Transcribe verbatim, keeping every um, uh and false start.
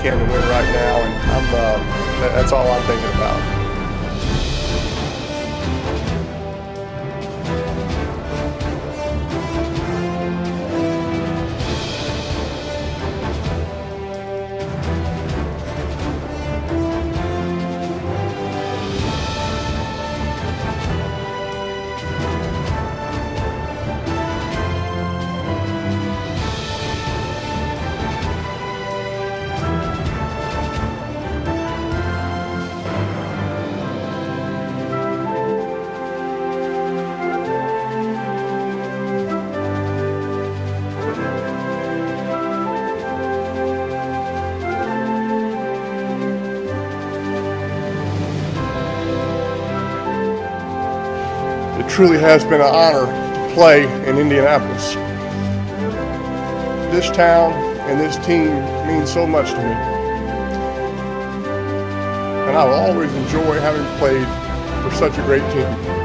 can to win right now, and I'm, uh, that's all I'm thinking about. It truly has been an honor to play in Indianapolis. This town and this team means so much to me. And I will always enjoy having played for such a great team.